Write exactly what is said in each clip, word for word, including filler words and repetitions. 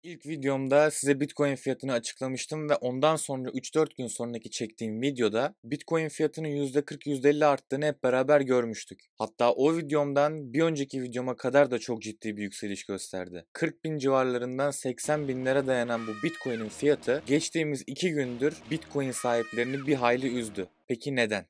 İlk videomda size Bitcoin fiyatını açıklamıştım ve ondan sonra üç dört gün sonraki çektiğim videoda Bitcoin fiyatının yüzde kırk yüzde elli arttığını hep beraber görmüştük. Hatta o videomdan bir önceki videoma kadar da çok ciddi bir yükseliş gösterdi. kırk bin civarlarından seksen binlere dayanan bu Bitcoin'in fiyatı geçtiğimiz iki gündür Bitcoin sahiplerini bir hayli üzdü. Peki neden?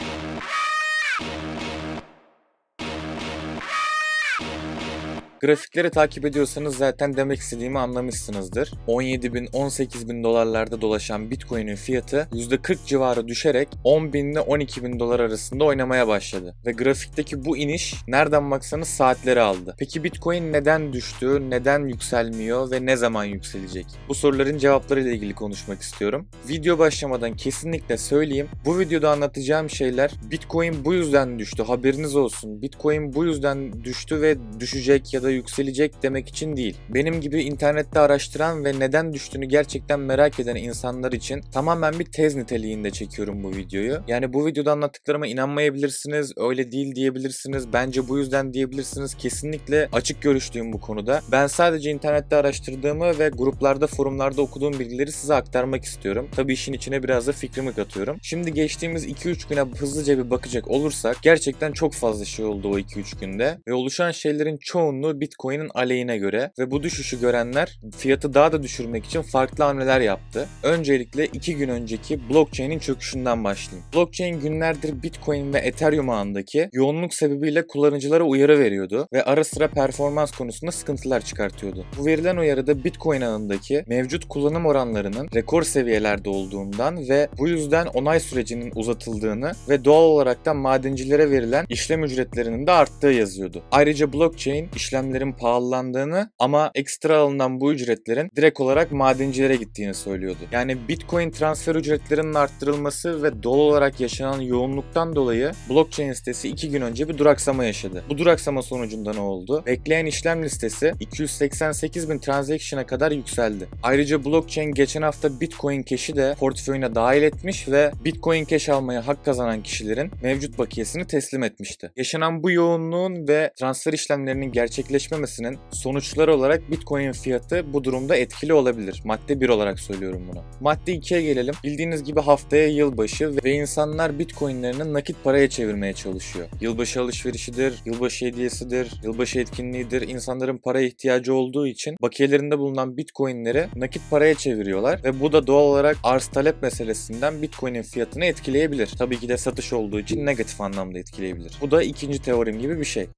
Grafikleri takip ediyorsanız zaten demek istediğimi anlamışsınızdır. on yedi bin on sekiz bin dolarlarda dolaşan Bitcoin'in fiyatı yüzde kırk civarı düşerek on bin ile on iki bin dolar arasında oynamaya başladı. Ve grafikteki bu iniş nereden baksanız saatleri aldı. Peki Bitcoin neden düştü, neden yükselmiyor ve ne zaman yükselecek? Bu soruların cevaplarıyla ilgili konuşmak istiyorum. Video başlamadan kesinlikle söyleyeyim. Bu videoda anlatacağım şeyler Bitcoin bu yüzden düştü, haberiniz olsun. Bitcoin bu yüzden düştü ve düşecek ya da yükselecek demek için değil. Benim gibi internette araştıran ve neden düştüğünü gerçekten merak eden insanlar için tamamen bir tez niteliğinde çekiyorum bu videoyu. Yani bu videoda anlattıklarıma inanmayabilirsiniz, öyle değil diyebilirsiniz, bence bu yüzden diyebilirsiniz. Kesinlikle açık görüşlüyüm bu konuda. Ben sadece internette araştırdığımı ve gruplarda, forumlarda okuduğum bilgileri size aktarmak istiyorum. Tabii işin içine biraz da fikrimi katıyorum. Şimdi geçtiğimiz iki üç güne hızlıca bir bakacak olursak gerçekten çok fazla şey oldu o iki üç günde ve oluşan şeylerin çoğunluğu Bitcoin'in aleyhine göre ve bu düşüşü görenler fiyatı daha da düşürmek için farklı hamleler yaptı. Öncelikle iki gün önceki blockchain'in çöküşünden başlayayım. Blockchain günlerdir Bitcoin ve Ethereum ağındaki yoğunluk sebebiyle kullanıcılara uyarı veriyordu ve ara sıra performans konusunda sıkıntılar çıkartıyordu. Bu verilen uyarıda Bitcoin ağındaki mevcut kullanım oranlarının rekor seviyelerde olduğundan ve bu yüzden onay sürecinin uzatıldığını ve doğal olarak da madencilere verilen işlem ücretlerinin de arttığı yazıyordu. Ayrıca blockchain işlemlerin pahalandığını ama ekstra alınan bu ücretlerin direkt olarak madencilere gittiğini söylüyordu. Yani Bitcoin transfer ücretlerinin arttırılması ve doğal olarak yaşanan yoğunluktan dolayı blockchain sitesi iki gün önce bir duraksama yaşadı. Bu duraksama sonucunda ne oldu? Bekleyen işlem listesi iki yüz seksen sekiz bin transaction'a kadar yükseldi. Ayrıca blockchain geçen hafta Bitcoin Cash'i de portföyüne dahil etmiş ve Bitcoin Cash almaya hak kazanan kişilerin mevcut bakiyesini teslim etmişti. Yaşanan bu yoğunluğun ve transfer işlemlerinin gerçekleşmemesinin sonuçları olarak Bitcoin fiyatı bu durumda etkili olabilir. Madde bir olarak söylüyorum bunu. Madde ikiye gelelim. Bildiğiniz gibi haftaya yılbaşı ve insanlar Bitcoin'lerini nakit paraya çevirmeye çalışıyor. Yılbaşı alışverişidir, yılbaşı hediyesidir, yılbaşı etkinliğidir. İnsanların paraya ihtiyacı olduğu için bakiyelerinde bulunan Bitcoin'leri nakit paraya çeviriyorlar ve bu da doğal olarak arz talep meselesinden Bitcoin'in fiyatını etkileyebilir. Tabii ki de satış olduğu için negatif anlamda etkileyebilir. Bu da ikinci teorim gibi bir şey.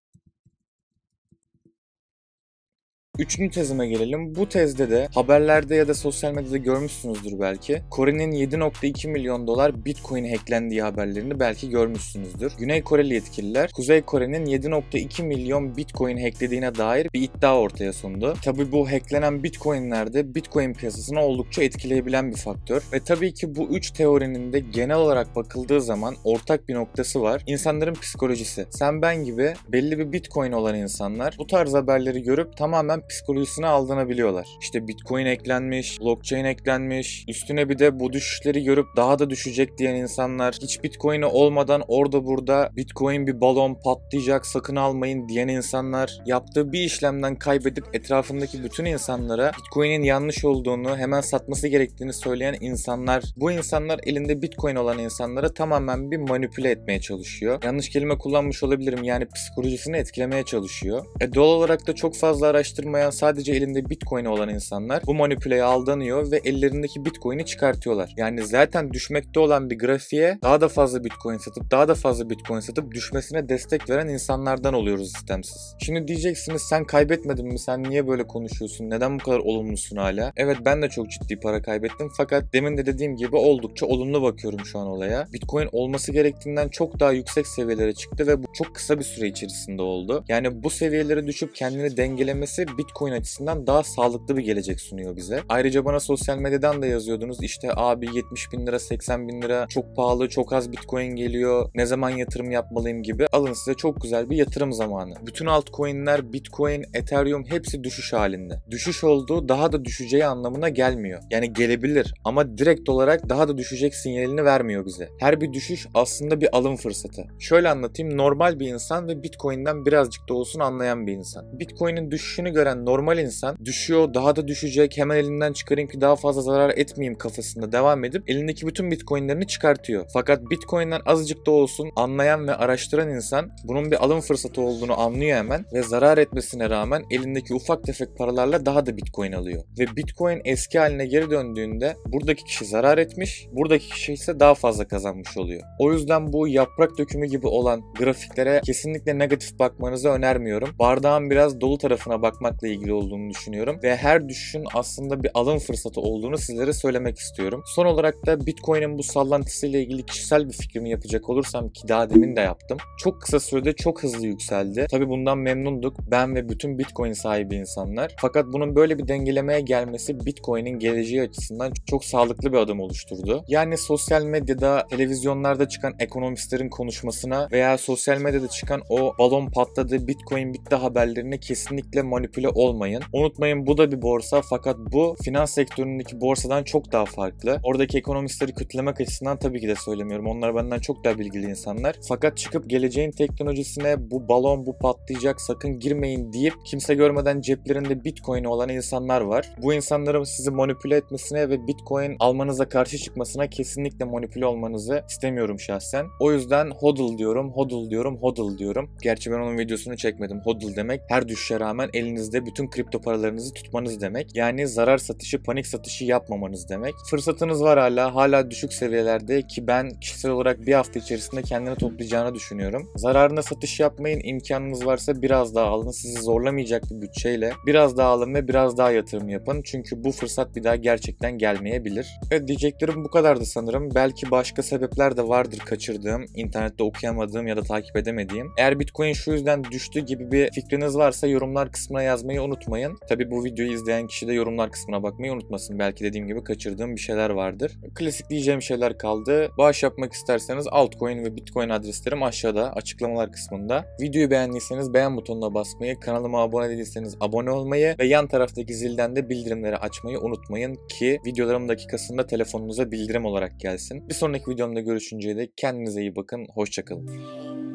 Üçüncü tezime gelelim. Bu tezde de haberlerde ya da sosyal medyada görmüşsünüzdür belki. Kore'nin yedi nokta iki milyon dolar Bitcoin hacklendiği haberlerini belki görmüşsünüzdür. Güney Koreli yetkililer Kuzey Kore'nin yedi nokta iki milyon Bitcoin hacklediğine dair bir iddia ortaya sundu. Tabii bu hacklenen Bitcoin'ler de Bitcoin piyasasını oldukça etkileyebilen bir faktör. Ve tabii ki bu üç teorinin de genel olarak bakıldığı zaman ortak bir noktası var. İnsanların psikolojisi. Sen ben gibi belli bir Bitcoin olan insanlar bu tarz haberleri görüp tamamen psikolojisine aldanabiliyorlar. İşte Bitcoin eklenmiş, blockchain eklenmiş, üstüne bir de bu düşüşleri görüp daha da düşecek diyen insanlar, hiç Bitcoin'i olmadan orada burada Bitcoin bir balon patlayacak sakın almayın diyen insanlar, yaptığı bir işlemden kaybedip etrafındaki bütün insanlara Bitcoin'in yanlış olduğunu, hemen satması gerektiğini söyleyen insanlar, bu insanlar elinde Bitcoin olan insanlara tamamen bir manipüle etmeye çalışıyor. Yanlış kelime kullanmış olabilirim, yani psikolojisini etkilemeye çalışıyor. E doğal olarak da çok fazla araştırma sadece elinde Bitcoin olan insanlar bu manipüleye aldanıyor ve ellerindeki Bitcoin'i çıkartıyorlar. Yani zaten düşmekte olan bir grafiğe daha da fazla Bitcoin satıp daha da fazla Bitcoin satıp düşmesine destek veren insanlardan oluyoruz istemsiz. Şimdi diyeceksiniz, sen kaybetmedin mi? Sen niye böyle konuşuyorsun? Neden bu kadar olumlusun hala? Evet, ben de çok ciddi para kaybettim fakat demin de dediğim gibi oldukça olumlu bakıyorum şu an olaya. Bitcoin olması gerektiğinden çok daha yüksek seviyelere çıktı ve bu çok kısa bir süre içerisinde oldu. Yani bu seviyelere düşüp kendini dengelemesi Bitcoin açısından daha sağlıklı bir gelecek sunuyor bize. Ayrıca bana sosyal medyadan da yazıyordunuz. İşte abi yetmiş bin lira, seksen bin lira çok pahalı, çok az Bitcoin geliyor. Ne zaman yatırım yapmalıyım gibi. Alın size çok güzel bir yatırım zamanı. Bütün altcoin'ler, Bitcoin, Ethereum hepsi düşüş halinde. Düşüş olduğu daha da düşeceği anlamına gelmiyor. Yani gelebilir ama direkt olarak daha da düşecek sinyalini vermiyor bize. Her bir düşüş aslında bir alım fırsatı. Şöyle anlatayım. Normal bir insan ve Bitcoin'den birazcık da olsun anlayan bir insan. Bitcoin'in düşüşünü gören veren normal insan düşüyor, daha da düşecek, hemen elimden çıkarayım ki daha fazla zarar etmeyeyim kafasında devam edip elindeki bütün bitcoinlerini çıkartıyor. Fakat bitcoin'den azıcık da olsun anlayan ve araştıran insan bunun bir alım fırsatı olduğunu anlıyor hemen ve zarar etmesine rağmen elindeki ufak tefek paralarla daha da bitcoin alıyor. Ve bitcoin eski haline geri döndüğünde buradaki kişi zarar etmiş, buradaki kişi ise daha fazla kazanmış oluyor. O yüzden bu yaprak dökümü gibi olan grafiklere kesinlikle negatif bakmanızı önermiyorum. Bardağın biraz dolu tarafına bakmakla ilgili olduğunu düşünüyorum ve her düşüşün aslında bir alım fırsatı olduğunu sizlere söylemek istiyorum. Son olarak da Bitcoin'in bu sallantısıyla ilgili kişisel bir fikrimi yapacak olursam, ki daha demin de yaptım. Çok kısa sürede çok hızlı yükseldi. Tabii bundan memnunduk ben ve bütün Bitcoin sahibi insanlar. Fakat bunun böyle bir dengelemeye gelmesi Bitcoin'in geleceği açısından çok sağlıklı bir adım oluşturdu. Yani sosyal medyada, televizyonlarda çıkan ekonomistlerin konuşmasına veya sosyal medyada çıkan o balon patladı, Bitcoin bitti haberlerine kesinlikle manipüle olmayın. Unutmayın, bu da bir borsa, fakat bu finans sektöründeki borsadan çok daha farklı. Oradaki ekonomistleri kötülemek açısından tabii ki de söylemiyorum. Onlar benden çok daha bilgili insanlar. Fakat çıkıp geleceğin teknolojisine bu balon bu patlayacak sakın girmeyin deyip kimse görmeden ceplerinde Bitcoin olan insanlar var. Bu insanların sizi manipüle etmesine ve Bitcoin almanıza karşı çıkmasına kesinlikle manipüle olmanızı istemiyorum şahsen. O yüzden hodl diyorum, hodl diyorum, hodl diyorum. Gerçi ben onun videosunu çekmedim. Hodl demek her düşüşe rağmen elinizde bütün kripto paralarınızı tutmanız demek. Yani zarar satışı, panik satışı yapmamanız demek. Fırsatınız var hala, hala düşük seviyelerde ki ben kişisel olarak bir hafta içerisinde kendini toplayacağını düşünüyorum. Zararına satış yapmayın, imkanınız varsa biraz daha alın. Sizi zorlamayacak bir bütçeyle biraz daha alın ve biraz daha yatırım yapın. Çünkü bu fırsat bir daha gerçekten gelmeyebilir. Evet, diyeceklerim bu kadardı sanırım. Belki başka sebepler de vardır kaçırdığım, internette okuyamadığım ya da takip edemediğim. Eğer Bitcoin şu yüzden düştü gibi bir fikriniz varsa yorumlar kısmına yazmayı unutmayın. Tabii bu videoyu izleyen kişi de yorumlar kısmına bakmayı unutmasın. Belki dediğim gibi kaçırdığım bir şeyler vardır. Klasik diyeceğim şeyler kaldı. Bağış yapmak isterseniz altcoin ve Bitcoin adreslerim aşağıda açıklamalar kısmında. Videoyu beğendiyseniz beğen butonuna basmayı, kanalıma abone değilseniz abone olmayı ve yan taraftaki zilden de bildirimleri açmayı unutmayın ki videolarım dakikasında telefonunuza bildirim olarak gelsin. Bir sonraki videomda görüşünceye dek kendinize iyi bakın. Hoşça kalın.